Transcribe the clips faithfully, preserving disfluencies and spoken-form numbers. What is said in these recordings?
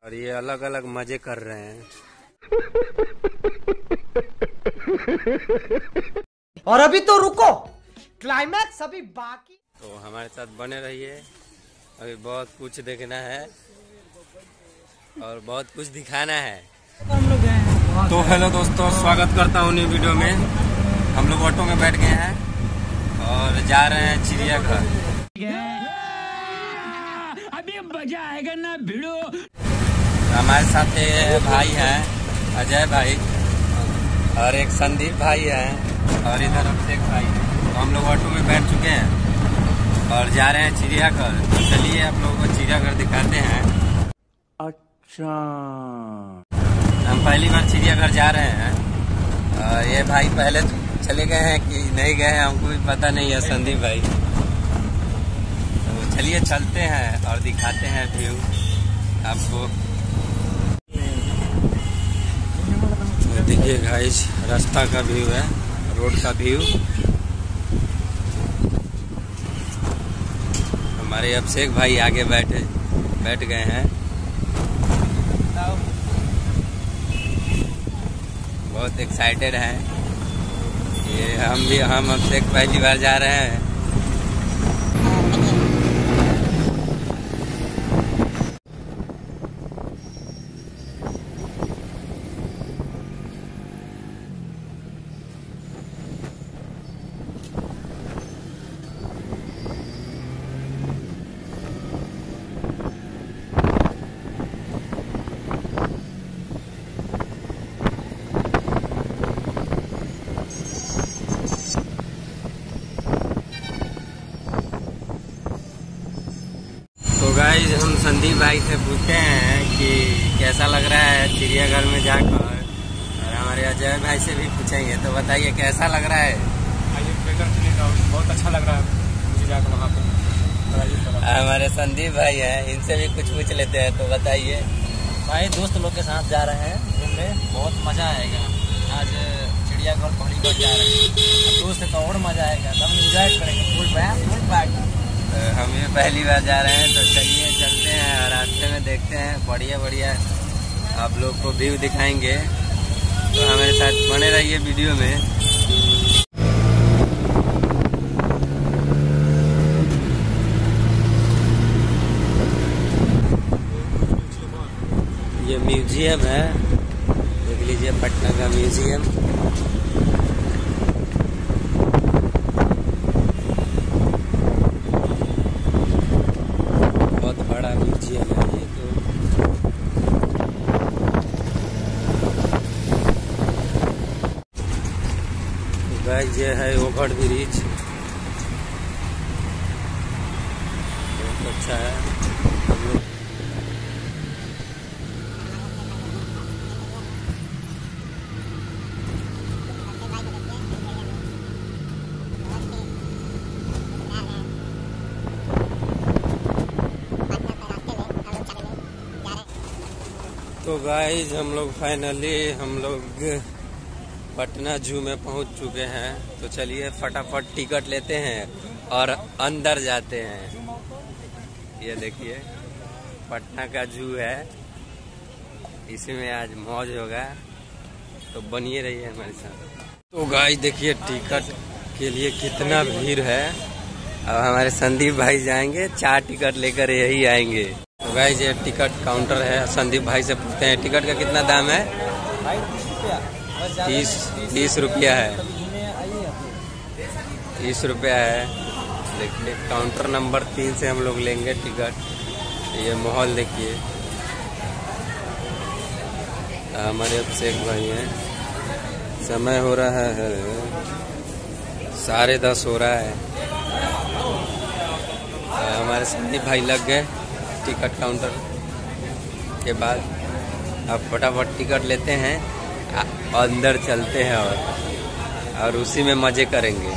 और ये अलग अलग मजे कर रहे हैं। और अभी तो रुको, क्लाइमैक्स अभी बाकी। तो हमारे साथ बने रहिए, अभी बहुत कुछ देखना है और बहुत कुछ दिखाना है। तो हेलो दोस्तों, स्वागत करता हूँ न्यू वीडियो में। हम लोग ऑटो में बैठ गए हैं और जा रहे हैं चिड़ियाघर। अभी मजा आएगा ना भिड़ो। हमारे साथ भाई हैं अजय भाई और एक संदीप भाई हैं और इधर अभिषेक भाई। तो हम लोग ऑटो में बैठ चुके हैं और जा रहे हैं चिड़ियाघर। तो चलिए आप लोगों को चिड़ियाघर दिखाते हैं। अच्छा, हम पहली बार चिड़ियाघर जा रहे हैं। और ये भाई पहले चले गए हैं कि नहीं गए हैं हमको भी पता नहीं है, संदीप भाई। तो चलिए चलते हैं और दिखाते हैं व्यू आपको। तो देखिए गाइस, रास्ता का व्यू है, रोड का व्यू। हमारे अभिषेक भाई आगे बैठे बैठ गए हैं। बहुत एक्साइटेड हैं ये। हम भी हम अभिषेक पहली बार जा रहे हैं। तो गाइस, हम संदीप भाई से पूछते हैं कि कैसा लग रहा है चिड़ियाघर में जाकर, और हमारे अजय भाई से भी पूछेंगे। तो बताइए कैसा लग रहा है। बहुत अच्छा लग रहा है मुझे जाकर वहाँ पे। हमारे संदीप भाई हैं, इनसे भी कुछ पूछ लेते हैं। तो बताइए। भाई दोस्त लोग के साथ जा रहे हैं घूमने, बहुत मजा आएगा। आज चिड़ियाघर पहली बार जा रहे हैं, दोस्त तो और मजा आएगा, तब एंजॉय करेंगे फुल बैक फुल बैक। हम भी पहली बार जा रहे हैं, तो चलिए चलते हैं और रास्ते में देखते हैं। बढ़िया बढ़िया आप लोग को व्यू दिखाएंगे, तो हमारे साथ बने रहिए वीडियो में। ये म्यूजियम है, देख लीजिए, पटना का म्यूजियम। बड़ा म्यूजियम है ये। तो गाइस, ये है ओवर ब्रिज, बहुत अच्छा है। तो गाइस, हम लोग फाइनली हम लोग पटना जू में पहुंच चुके हैं। तो चलिए फटाफट टिकट लेते हैं और अंदर जाते हैं। ये देखिए, पटना का जू है, इसी में आज मौज होगा। तो बनिए रहिए हमारे साथ। तो गाइस देखिए, टिकट के लिए कितना भीड़ है। अब हमारे संदीप भाई जाएंगे, चार टिकट लेकर यही आएंगे। तो गाइस, ये टिकट काउंटर है। संदीप भाई से पूछते हैं टिकट का कितना दाम है। तीस तीस रुपया है, तीस रुपया है। देखिए, काउंटर नंबर तीन से हम लोग लेंगे टिकट। ये माहौल देखिए, हमारे अभिषेक भाई हैं। समय हो रहा है साढ़े दस हो रहा है। हमारे संदीप भाई लग गए टिकट काउंटर के बाद। अब फटाफट टिकट लेते हैं, अंदर चलते हैं और और उसी में मजे करेंगे।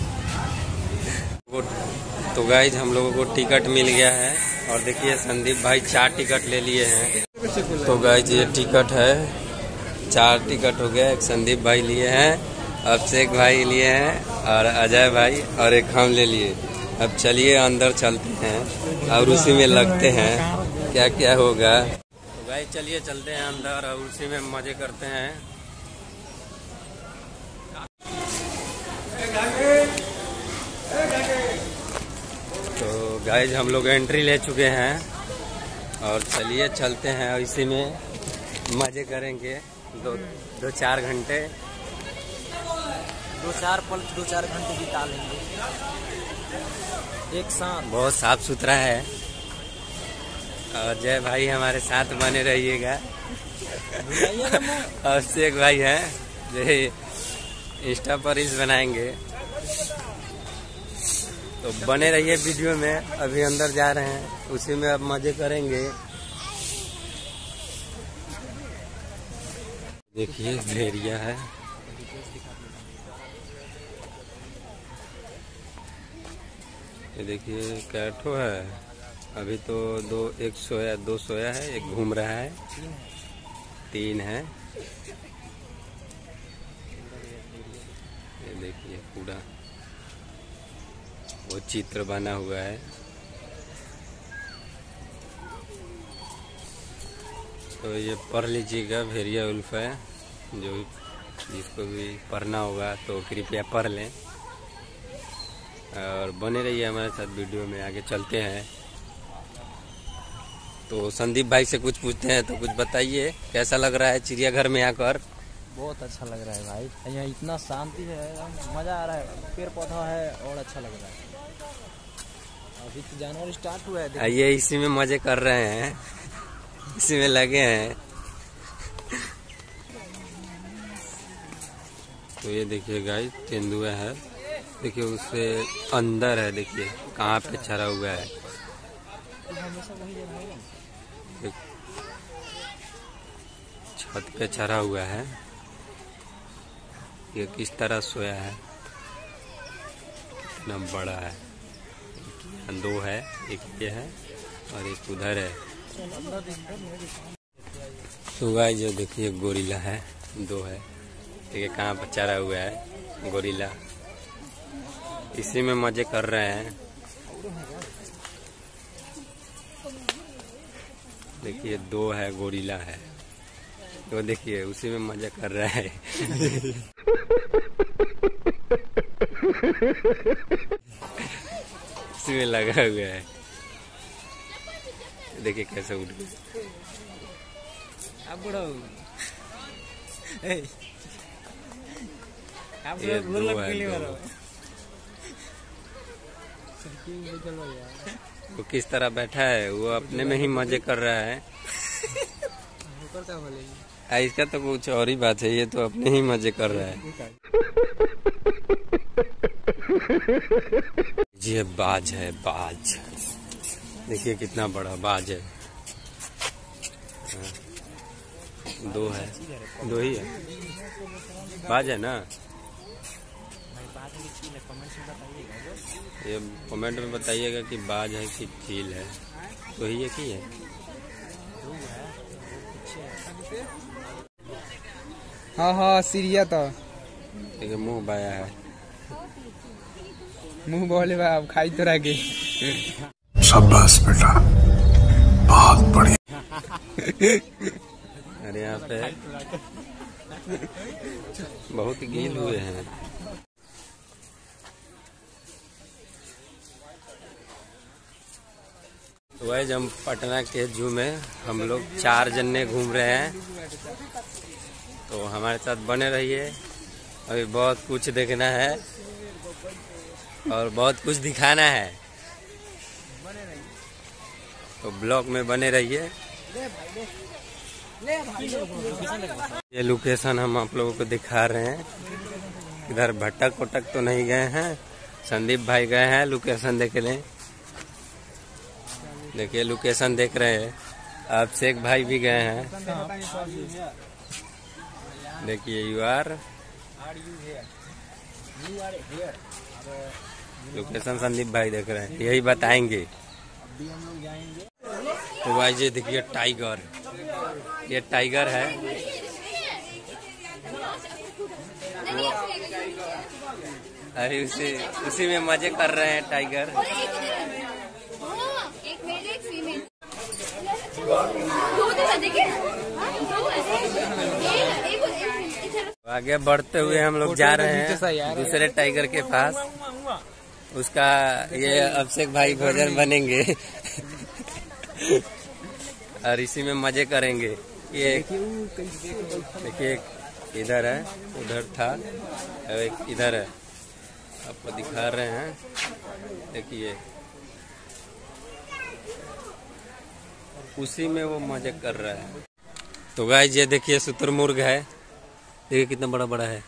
तो गाइज, हम लोगों को टिकट मिल गया है और देखिए संदीप भाई चार टिकट ले लिए हैं। तो गाइज, ये टिकट है, चार टिकट हो गया। एक संदीप भाई लिए हैं, अभिषेक भाई लिए हैं और अजय भाई, और एक हम ले लिए। अब चलिए अंदर चलते हैं और उसी में लगते हैं क्या क्या होगा। गाइस चलिए चलते हैं अंदर और उसी में मजे करते हैं। तो गाइस हम लोग एंट्री ले चुके हैं और चलिए चलते हैं और इसी में मजे करेंगे दो दो चार घंटे दो चार पल दो चार घंटे बिता लेंगे एक साथ। बहुत साफ सुथरा है और जय भाई हमारे साथ बने रहिएगा। और शेख भाई हैं जो इंस्टा पर रील्स बनाएंगे, तो बने रहिए वीडियो में। अभी अंदर जा रहे हैं, उसी में अब मजे करेंगे। देखिए भेड़िया है, ये देखिए कैठो है। अभी तो दो एक सोया दो सोया है, एक घूम रहा है, तीन है। ये देखिए पूरा वो चित्र बना हुआ है। तो ये पढ़ लीजिएगा, भेड़िया उल्फ है। जो जिसको भी पढ़ना होगा तो कृपया पढ़ लें और बने रहिए हमारे साथ वीडियो में। आगे चलते हैं। तो संदीप भाई से कुछ पूछते हैं, तो कुछ बताइए कैसा लग रहा है चिड़ियाघर में आकर? बहुत अच्छा लग रहा है भाई, यहाँ इतना शांति है, मजा आ रहा है। पेड़ पौधा है और अच्छा लग रहा है। अभी तो जानवर स्टार्ट हुआ है, आइए इसी में मजे कर रहे हैं, इसी में लगे हैं। तो ये देखिए गाइस तेंदुआ है, देखिए उससे अंदर है, देखिए कहाँ पे चढ़ा हुआ है। छत पे चढ़ा हुआ है। ये किस तरह सोया है, कितना बड़ा है। दो है, एक ये है और एक उधर है। तो गाइस जो देखिए गोरिल्ला है, दो है। देखिए कहाँ पर चढ़ा हुआ है गोरिल्ला, इसी में मजे कर रहे हैं। देखिए दो है, गोरिल्ला है, तो देखिए उसी में मजा कर रहा है। इसी में लगा हुआ है, देखिए कैसे उठ गया। ये दो है, दो। वो किस तरह बैठा है, वो अपने में ही मजे कर रहा है। आ, इसका तो कुछ और ही बात है, ये तो अपने ही मजे कर रहा है। ये बाज है, बाज देखिए कितना बड़ा बाज है। दो है, दो ही है, बाज है ना। ये कमेंट में बताइएगा कि बाज है कि चील है। तो ही एक ही है। हाँ हाँ सीरिया तो देखिए मुंह बाया है, मुंह बोले बाप खाई तो रखे। शाबाश बेटा, बहुत बढ़िया। अरे यहाँ पे बहुत गील हुए हैं। तो वही हम पटना के जू में हम लोग चार जने घूम रहे हैं, तो हमारे साथ बने रहिए। अभी बहुत कुछ देखना है और बहुत कुछ दिखाना है, तो ब्लॉग में बने रहिए। ये लोकेशन हम आप लोगों को दिखा रहे हैं। इधर भटक उटक तो नहीं गए हैं, संदीप भाई गए हैं लोकेशन देखने। देखिए लोकेशन देख रहे हैं। अब शेख भाई भी गए हैं। देखिए यू आर लोकेशन संदीप भाई देख रहे हैं, यही बताएंगे। तो भाई जी देखिए टाइगर, ये टाइगर है। अरे उसी उसी में मजे कर रहे हैं टाइगर। आगे बढ़ते हुए हम लोग जा रहे हैं दूसरे टाइगर के पास। उसका ये अभिषेक भाई भोजन बनेंगे और इसी में मजे करेंगे। ये देखिए इधर है, उधर था, एक इधर है, आपको दिखा रहे हैं। देखिए उसी में वो मजे कर रहा है। तो गाइस ये देखिए शुतुरमुर्ग है, देखिए कितना बड़ा बड़ा है।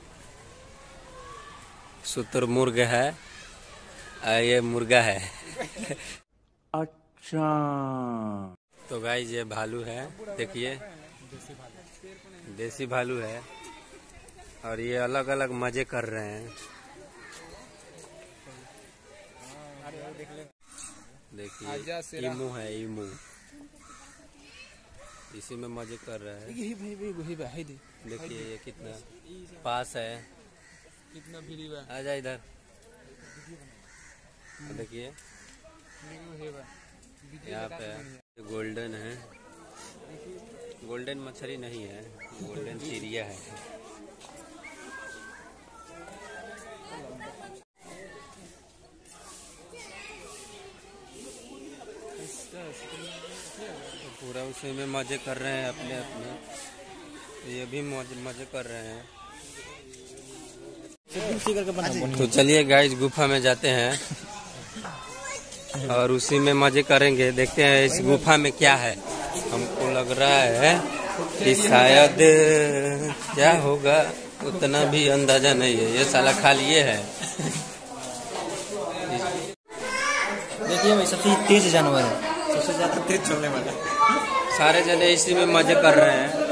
शुतुरमुर्ग है और ये मुर्गा है। अच्छा। तो गाइस ये भालू है, देखिए देसी भालू है और ये अलग अलग मजे कर रहे हैं। देखिए इमू है, इमू इसी में मजे कर रहा है। देखिए ये कितना पास है, कितना भीड़ी बा। आजा इधर। देखिए यहाँ पे गोल्डन है, गोल्डन मछली नहीं है, गोल्डन चिड़िया है। तो पूरा उसी में मजे कर रहे हैं अपने अपने। तो ये भी मजे मजे कर रहे हैं। तो चलिए गाइस गुफा में जाते हैं और उसी में मजे करेंगे। देखते हैं इस गुफा में क्या है। हमको लग रहा है कि शायद क्या होगा उतना भी अंदाजा नहीं है। ये साला खाली ये है। देखिए भाई सबसे तेज जानवर है, सबसे ज्यादा तेज चलने वाला। सारे जने इसी में मजे कर रहे हैं।